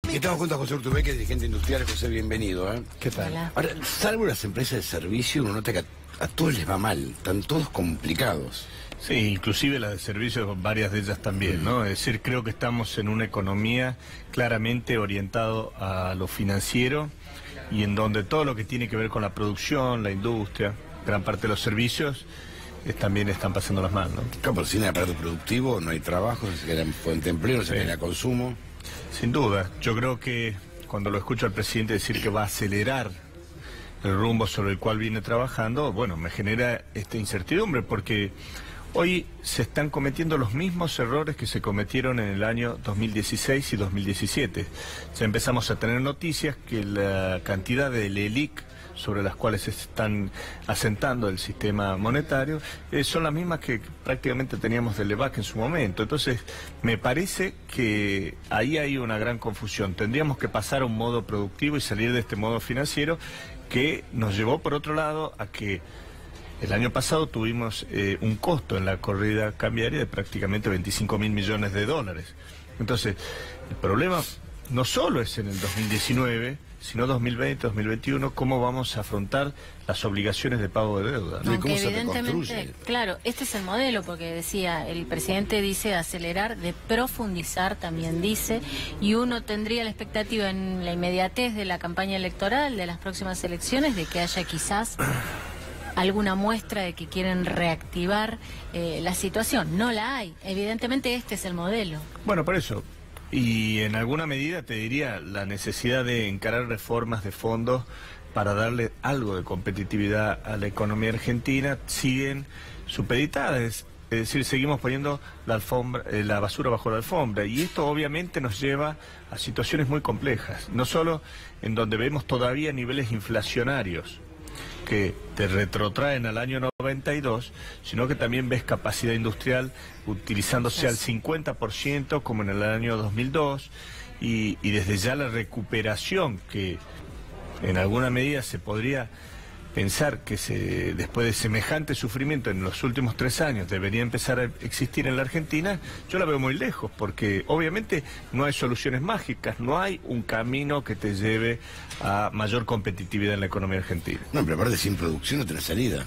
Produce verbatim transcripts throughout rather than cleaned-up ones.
Aquí estamos junto a José Urtubey, dirigente industrial. José, bienvenido. ¿eh? ¿Qué tal? Hola. Ahora, salvo las empresas de servicio, uno nota que a, a todos les va mal, están todos complicados. Sí, inclusive las de servicios, varias de ellas también, ¿no? Es decir, creo que estamos en una economía claramente orientado a lo financiero y en donde todo lo que tiene que ver con la producción, la industria, gran parte de los servicios, eh, también están pasando las manos, ¿no? Claro, por si no hay aparato productivo, no hay trabajo, no se genera fuente de empleo, no se Sí. genera consumo. Sin duda, yo creo que cuando lo escucho al presidente decir que va a acelerar el rumbo sobre el cual viene trabajando, bueno, me genera esta incertidumbre porque hoy se están cometiendo los mismos errores que se cometieron en el año dos mil dieciséis y dos mil diecisiete. Ya empezamos a tener noticias que la cantidad de LELIC sobre las cuales se están asentando el sistema monetario eh, son las mismas que prácticamente teníamos del EVAC en su momento. Entonces, me parece que ahí hay una gran confusión. Tendríamos que pasar a un modo productivo y salir de este modo financiero que nos llevó, por otro lado, a que el año pasado tuvimos eh, un costo en la corrida cambiaria de prácticamente veinticinco mil millones de dólares. Entonces, el problema no solo es en el dos mil diecinueve, sino dos mil veinte, dos mil veintiuno, cómo vamos a afrontar las obligaciones de pago de deuda, ¿no? ¿Y cómo Aunque se evidentemente, reconstruye? claro, este es el modelo, porque decía, el presidente dice acelerar, de profundizar también dice, y uno tendría la expectativa en la inmediatez de la campaña electoral, de las próximas elecciones, de que haya quizás alguna muestra de que quieren reactivar eh, la situación. No la hay. Evidentemente este es el modelo. Bueno, por eso. Y en alguna medida te diría la necesidad de encarar reformas de fondo para darle algo de competitividad a la economía argentina siguen supeditadas. Es, es decir, seguimos poniendo la alfombra, eh, la basura bajo la alfombra. Y esto obviamente nos lleva a situaciones muy complejas. No solo en donde vemos todavía niveles inflacionarios que te retrotraen al año noventa y dos, sino que también ves capacidad industrial utilizándose al cincuenta por ciento como en el año dos mil dos y, y desde ya la recuperación que en alguna medida se podría pensar que se, después de semejante sufrimiento en los últimos tres años debería empezar a existir en la Argentina, yo la veo muy lejos, porque obviamente no hay soluciones mágicas, no hay un camino que te lleve a mayor competitividad en la economía argentina. No, pero aparte sin producción no tenés salida.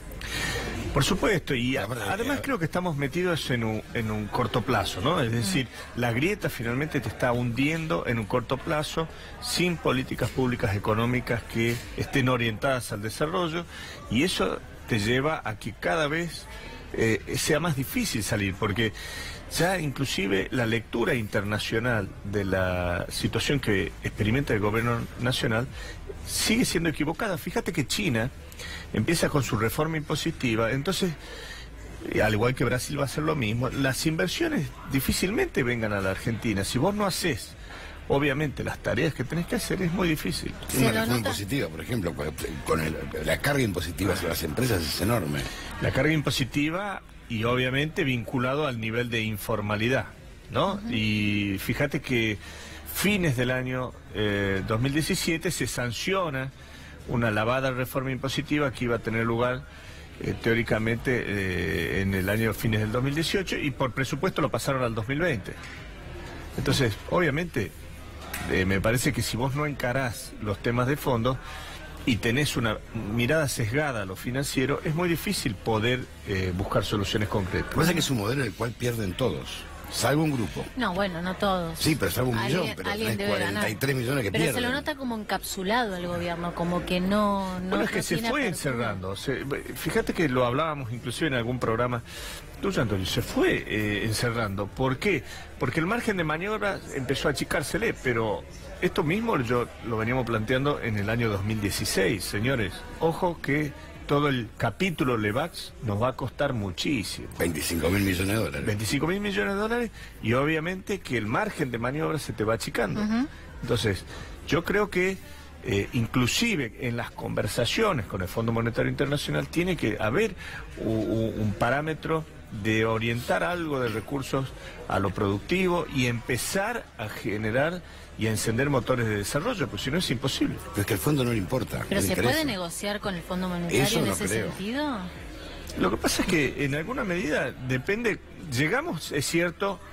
Por supuesto, y a- Aparte, además eh, creo que estamos metidos en un, en un corto plazo, ¿no? Es decir, la grieta finalmente te está hundiendo en un corto plazo, sin políticas públicas económicas que estén orientadas al desarrollo, y eso te lleva a que cada vez eh, sea más difícil salir, porque ya inclusive la lectura internacional de la situación que experimenta el gobierno nacional sigue siendo equivocada. Fíjate que China empieza con su reforma impositiva, entonces, eh, al igual que Brasil va a hacer lo mismo, las inversiones difícilmente vengan a la Argentina. Si vos no haces, obviamente, las tareas que tenés que hacer, es muy difícil. Se Una lo reforma nota. impositiva, por ejemplo, con, con el- la carga impositiva sobre las empresas es enorme. La carga impositiva y obviamente vinculado al nivel de informalidad, ¿no? Y fíjate que fines del año eh, dos mil diecisiete se sanciona una lavada reforma impositiva que iba a tener lugar eh, teóricamente eh, en el año fines del dos mil dieciocho y por presupuesto lo pasaron al dos mil veinte. Entonces, obviamente, eh, me parece que si vos no encarás los temas de fondo y tenés una mirada sesgada a lo financiero, es muy difícil poder eh, buscar soluciones concretas. Lo que pasa es que es un modelo en el cual pierden todos, salvo un grupo. No, bueno, no todos. Sí, pero salvo un Alguien- millón, pero alguien tenés debe cuarenta y tres ganar. millones que Pero pierden. se lo nota como encapsulado el gobierno, como que no... no Bueno, es que no se tiene fue apertura. encerrando. Se- fíjate que lo hablábamos inclusive en algún programa tuyo, Antonio, se fue eh, encerrando. ¿Por qué? Porque el margen de maniobra empezó a achicársele, pero esto mismo yo lo veníamos planteando en el año dos mil dieciséis, señores. Ojo que todo el capítulo LEVAX nos va a costar muchísimo. veinticinco mil millones de dólares. veinticinco mil millones de dólares y obviamente que el margen de maniobra se te va achicando. Entonces, yo creo que eh, inclusive en las conversaciones con el Fondo Monetario Internacional tiene que haber u- u- un parámetro de orientar algo de recursos a lo productivo y empezar a generar y a encender motores de desarrollo, pues si no es imposible. Pero es que al fondo no le importa. ¿Pero no le se interesa. puede negociar con el Fondo Monetario Eso en no ese creo. sentido? Lo que pasa es que en alguna medida depende, llegamos, es cierto,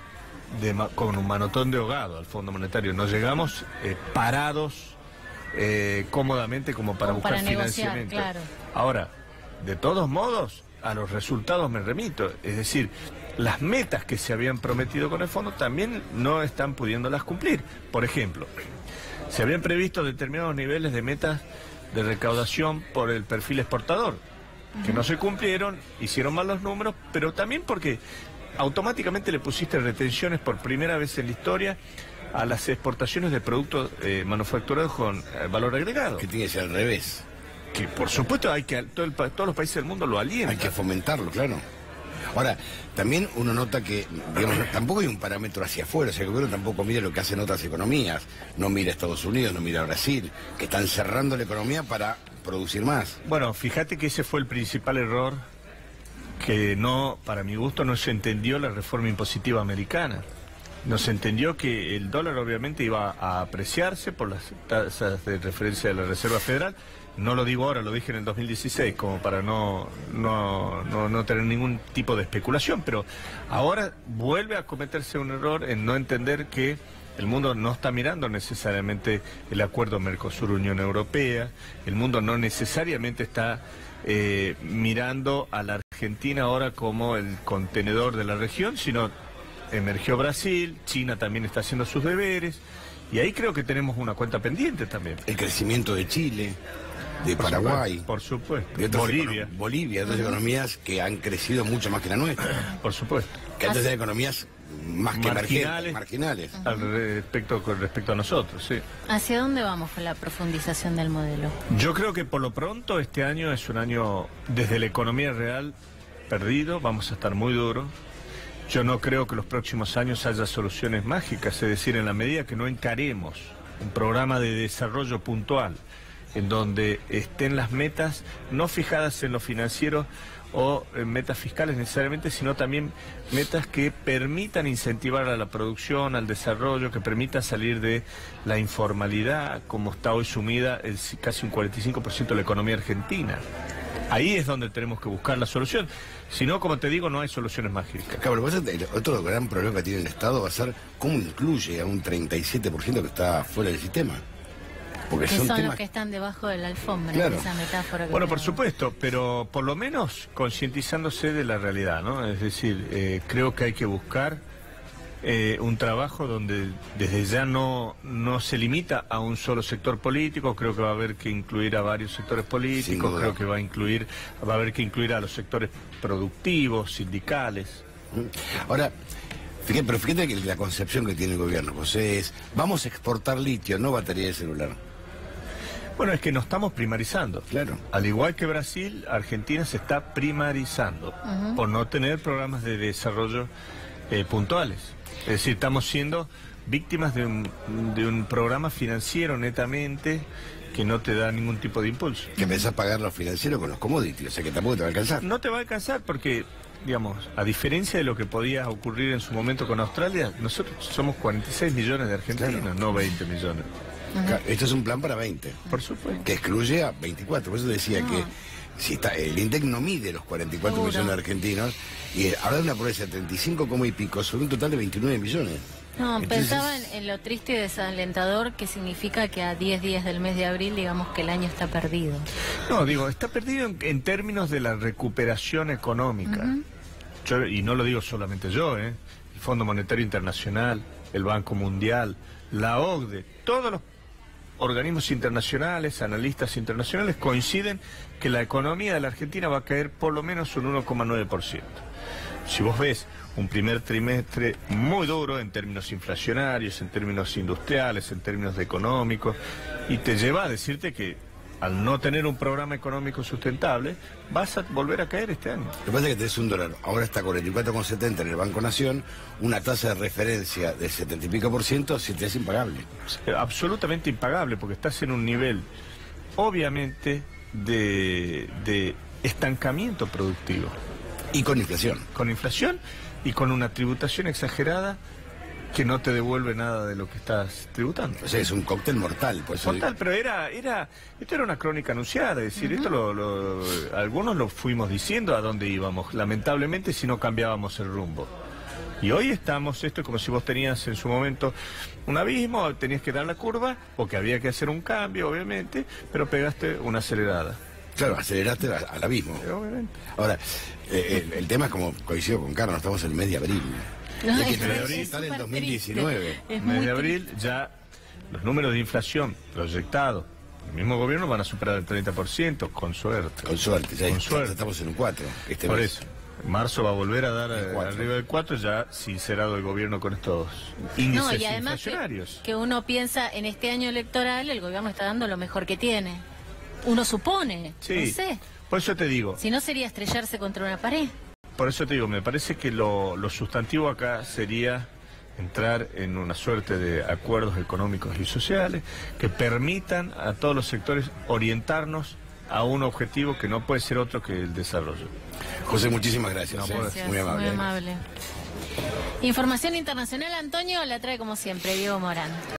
de, con un manotón de ahogado al Fondo Monetario, no llegamos eh, parados eh, cómodamente como para como buscar para negociar, financiamiento. claro. Ahora, de todos modos, a los resultados me remito, es decir, las metas que se habían prometido con el fondo también no están pudiéndolas cumplir. Por ejemplo, se habían previsto determinados niveles de metas de recaudación por el perfil exportador, que no se cumplieron, hicieron mal los números, pero también porque automáticamente le pusiste retenciones por primera vez en la historia a las exportaciones de productos eh, manufacturados con eh, valor agregado. Que tiene que ser al revés. Que por supuesto hay que todo el, todos los países del mundo lo alientan. Hay que fomentarlo, claro. Ahora, también uno nota que, digamos, tampoco hay un parámetro hacia afuera, o sea, que uno tampoco mira lo que hacen otras economías, no mira Estados Unidos, no mira Brasil, que están cerrando la economía para producir más. Bueno, fíjate que ese fue el principal error, que no, para mi gusto, no se entendió la reforma impositiva americana. No se entendió que el dólar obviamente iba a apreciarse por las tasas de referencia de la Reserva Federal. No lo digo ahora, lo dije en el dos mil dieciséis, como para no, no, no, no tener ningún tipo de especulación, pero ahora vuelve a cometerse un error en no entender que el mundo no está mirando necesariamente el acuerdo Mercosur-Unión Europea, el mundo no necesariamente está eh, mirando a la Argentina ahora como el contenedor de la región, sino emergió Brasil, China también está haciendo sus deberes, y ahí creo que tenemos una cuenta pendiente también. El crecimiento de Chile, de Por Paraguay, supuesto, por supuesto. de otras Bolivia. econo- Bolivia, otras economías que han crecido mucho más que la nuestra, Por supuesto. que antes eran economías más que Marginales. emergentes, marginales. Al respecto, con respecto a nosotros, sí. ¿Hacia dónde vamos con la profundización del modelo? Yo creo que por lo pronto este año es un año desde la economía real perdido, vamos a estar muy duros. Yo no creo que los próximos años haya soluciones mágicas, es decir, en la medida que no encaremos un programa de desarrollo puntual, en donde estén las metas no fijadas en lo financiero o en metas fiscales necesariamente, sino también metas que permitan incentivar a la producción, al desarrollo, que permitan salir de la informalidad, como está hoy sumida el, casi un cuarenta y cinco por ciento de la economía argentina. Ahí es donde tenemos que buscar la solución. Si no, como te digo, no hay soluciones mágicas. Claro, lo que pasa es que otro gran problema que tiene el Estado va a ser cómo incluye a un treinta y siete por ciento que está fuera del sistema. Porque Que son, son temas los que están debajo de la alfombra, Claro. esa metáfora. Que Bueno, por tenemos. supuesto, pero por lo menos concientizándose de la realidad, ¿no? Es decir, eh, creo que hay que buscar eh, un trabajo donde desde ya no, no se limita a un solo sector político, creo que va a haber que incluir a varios sectores Sin políticos, duda. creo que va a incluir, va a haber que incluir a los sectores productivos, sindicales. Ahora, fíjate, pero fíjate que la concepción que tiene el gobierno, José, es vamos a exportar litio, no batería de celular. Bueno, es que nos estamos primarizando. Claro. Al igual que Brasil, Argentina se está primarizando por no tener programas de desarrollo eh, puntuales. Es decir, estamos siendo víctimas de un, de un programa financiero netamente que no te da ningún tipo de impulso. Que empezás a pagar lo financiero con los commodities, o sea que tampoco te va a alcanzar. No te va a alcanzar porque, digamos, a diferencia de lo que podía ocurrir en su momento con Australia, nosotros somos cuarenta y seis millones de argentinos, Claro. no veinte millones. Claro, esto es un plan para veinte, Por supuesto. que excluye a veinticuatro. Por eso decía No. que si está, el INDEC no mide los cuarenta y cuatro Seguro. millones de argentinos, y habla de una pobreza de treinta y cinco coma y pico sobre un total de veintinueve millones. No, Entonces- pensaba en, en lo triste y desalentador que significa que a diez días del mes de abril, digamos que el año está perdido. No, digo, está perdido en, en términos de la recuperación económica. Yo, y no lo digo solamente yo, ¿eh? El Fondo Monetario Internacional, el Banco Mundial, la O C D E, todos los organismos internacionales, analistas internacionales coinciden que la economía de la Argentina va a caer por lo menos un uno coma nueve por ciento. Si vos ves un primer trimestre muy duro en términos inflacionarios, en términos industriales, en términos de económicos, y te lleva a decirte que al no tener un programa económico sustentable, vas a volver a caer este año. Lo que pasa es que tenés un dólar, ahora está cuarenta y cuatro coma setenta en el Banco Nación, una tasa de referencia del setenta y pico por ciento, si te es impagable. Absolutamente impagable, porque estás en un nivel, obviamente, de, de estancamiento productivo, Y con inflación. con inflación y con una tributación exagerada que no te devuelve nada de lo que estás tributando. O sea, es un cóctel mortal. Por eso Mortal, pero era, era, esto era una crónica anunciada, es decir, esto lo, lo- algunos lo fuimos diciendo a dónde íbamos, lamentablemente si no cambiábamos el rumbo. Y hoy estamos, esto es como si vos tenías en su momento un abismo, tenías que dar la curva, porque había que hacer un cambio, obviamente, pero pegaste una acelerada. Claro, aceleraste al abismo. Sí, obviamente. Ahora, eh, el, el tema es como coincido con Carlos, estamos en el mes de abril. No, Y hay que es- tener- es estar en súper dos mil diecinueve. triste. Es En el mes muy de abril ya los números de inflación proyectados, el mismo gobierno van a superar el treinta por ciento, con suerte. Con suerte, ya, Con ya suerte. estamos en un cuatro. Este Por mes. eso, en marzo va a volver a dar eh, cuatro. arriba del cuatro, ya sincerado el gobierno con estos índices No, y además que, inflacionarios. que uno piensa en este año electoral, el gobierno está dando lo mejor que tiene. Uno supone, Sí, no sé. por eso te digo, Si no sería estrellarse contra una pared. por eso te digo, me parece que lo, lo sustantivo acá sería entrar en una suerte de acuerdos económicos y sociales que permitan a todos los sectores orientarnos a un objetivo que no puede ser otro que el desarrollo. José, muchísimas gracias. No, eh. por- Gracias, Muy amable. Muy amable. Información internacional, Antonio, la trae como siempre Diego Morán.